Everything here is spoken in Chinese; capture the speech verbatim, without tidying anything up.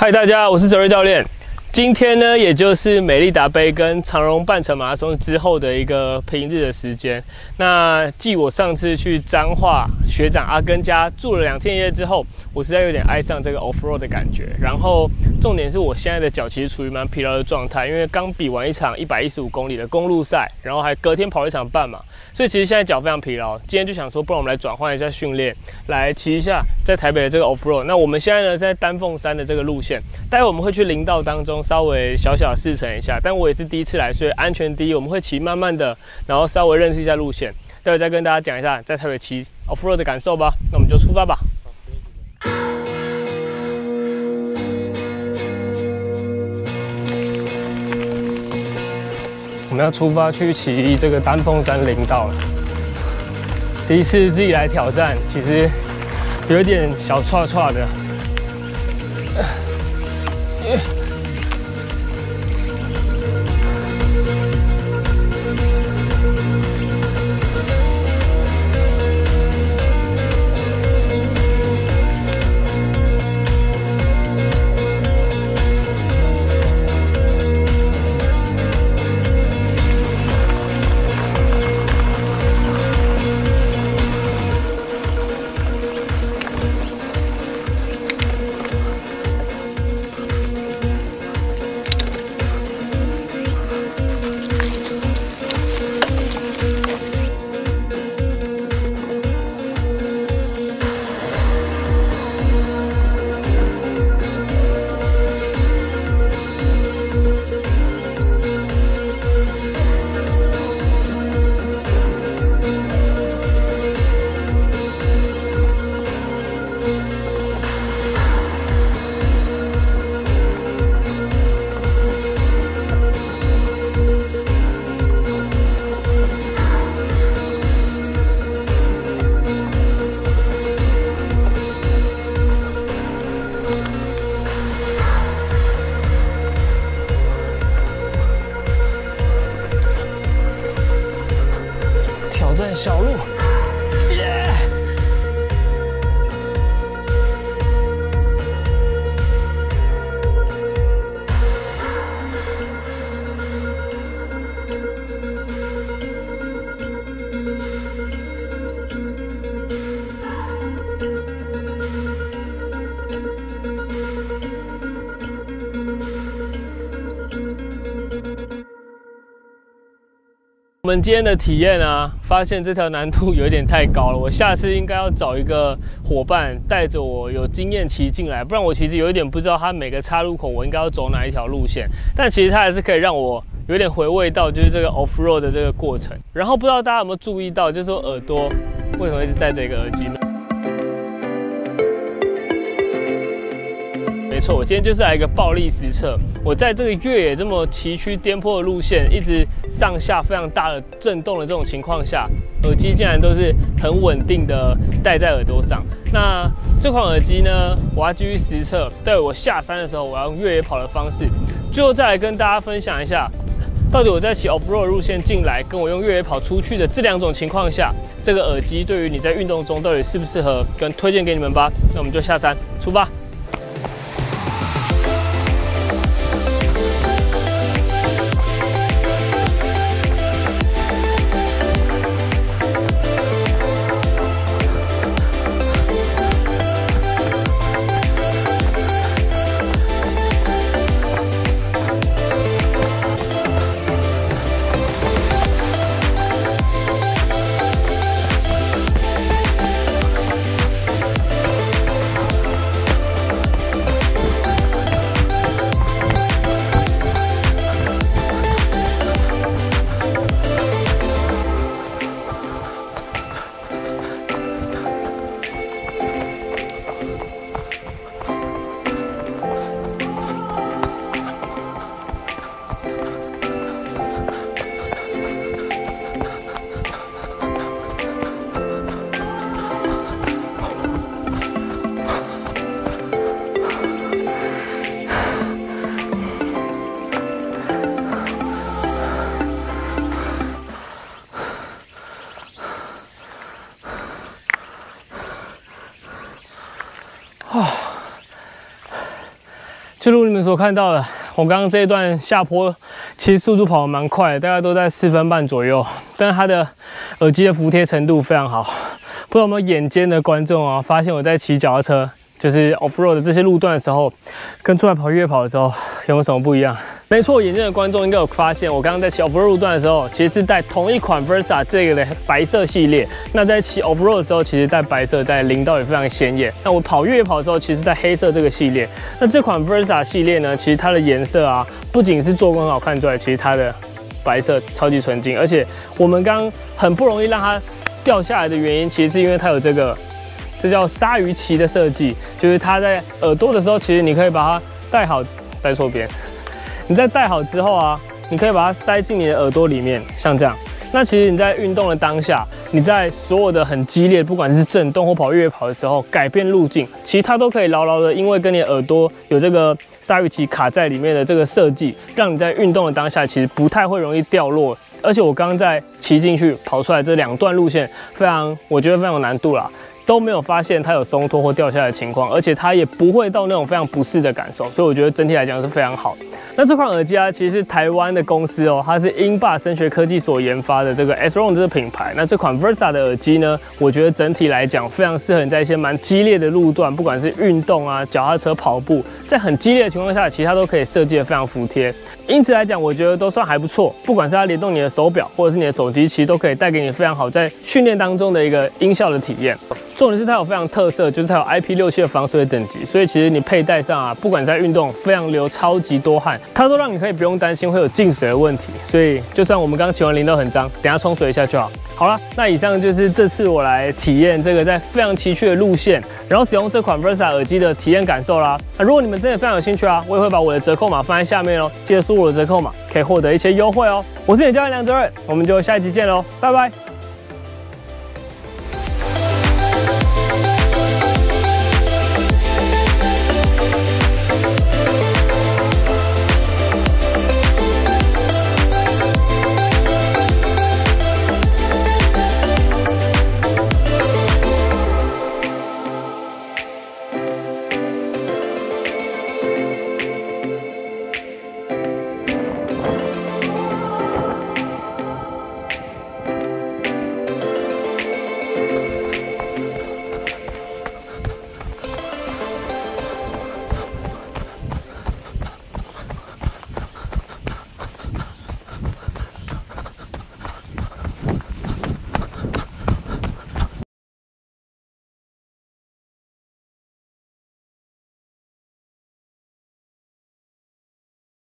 嗨，大家，我是哲瑞教练。今天呢，也就是美丽达杯跟长荣半程马拉松之后的一个平日的时间。那继我上次去彰化学长阿根家住了两天一夜之后，我实在有点爱上这个 off road 的感觉。然后重点是我现在的脚其实处于蛮疲劳的状态，因为刚比完一场一百一十五公里的公路赛，然后还隔天跑了一场半马，所以其实现在脚非常疲劳。今天就想说，不然我们来转换一下训练，来骑一下在台北的这个 off road。那我们现在呢在丹凤山的这个路线，待会我们会去林道当中稍微小小试乘一下，但我也是第一次来，所以安全第一，我们会骑慢慢的，然后稍微认识一下路线。待会再跟大家讲一下在台北骑 off road 的感受吧。那我们就出发吧。我们要出发去骑这个丹凤山林道了。第一次自己来挑战，其实有一点小挫挫的。挑战小路，耶！我们今天的体验啊，发现这条难度有点太高了。我下次应该要找一个伙伴带着我有经验骑进来，不然我其实有一点不知道它每个岔路口我应该要走哪一条路线。但其实它还是可以让我有点回味到就是这个 off road 的这个过程。然后不知道大家有没有注意到，就是说耳朵为什么一直戴着一个耳机呢？没错，我今天就是来一个暴力实测。我在这个越野这么崎岖颠簸的路线，一直上下非常大的震动的这种情况下，耳机竟然都是很稳定的戴在耳朵上。那这款耳机呢，我要继续实测，待会我下山的时候，我要用越野跑的方式。最后再来跟大家分享一下，到底我在骑 off road 路线进来，跟我用越野跑出去的这两种情况下，这个耳机对于你在运动中到底适不适合，跟推荐给你们吧。那我们就下山出发。 就如你们所看到的，我刚刚这一段下坡，其实速度跑得蛮快的，大概都在四分半左右。但是它的耳机的服贴程度非常好，不知道有没有眼尖的观众啊，发现我在骑脚踏车，就是 off road 的这些路段的时候，跟出来跑越野跑的时候有没有什么不一样？没错，眼尖的观众应该有发现，我刚刚在骑 off road 路段的时候，其实是带同一款 Versa 这个的白色系列。那在骑 off road 的时候，其实带白色在林道也非常显眼。那我跑越野跑的时候，其实在黑色这个系列。那这款 Versa 系列呢，其实它的颜色啊，不仅是做工很好看之外，其实它的白色超级纯净。而且我们刚刚很不容易让它掉下来的原因，其实是因为它有这个，这叫鲨鱼鳍的设计，就是它在耳朵的时候，其实你可以把它戴好，戴错边。你在戴好之后啊，你可以把它塞进你的耳朵里面，像这样。那其实你在运动的当下，你在所有的很激烈，不管是震动或跑越野跑的时候，改变路径，其实它都可以牢牢的，因为跟你的耳朵有这个鲨鱼鳍卡在里面的这个设计，让你在运动的当下其实不太会容易掉落。而且我刚刚在骑进去跑出来这两段路线，非常我觉得非常有难度啦。都没有发现它有松脱或掉下来的情况，而且它也不会到那种非常不适的感受，所以我觉得整体来讲是非常好。那这款耳机啊，其实是台湾的公司哦，它是英霸声学科技所研发的这个 S R O N 这个品牌。那这款 Versa 的耳机呢，我觉得整体来讲非常适合你在一些蛮激烈的路段，不管是运动啊、脚踏车、跑步，在很激烈的情况下，其实它都可以设计的非常服帖。因此来讲，我觉得都算还不错。不管是它联动你的手表，或者是你的手机，其实都可以带给你非常好在训练当中的一个音效的体验。重点是它有非常特色，就是它有 I P 六七 的防水等级，所以其实你佩戴上啊，不管在运动非常流超级多汗，它都让你可以不用担心会有进水的问题。所以就算我们刚骑完林道很脏，等下冲水一下就好。好了，那以上就是这次我来体验这个在非常崎岖的路线，然后使用这款 Versa 耳机的体验感受啦。那如果你们真的非常有兴趣啊，我也会把我的折扣码放在下面哦，记得输入我的折扣码，可以获得一些优惠哦。我是你的教练梁哲任，我们就下一集见喽，拜拜。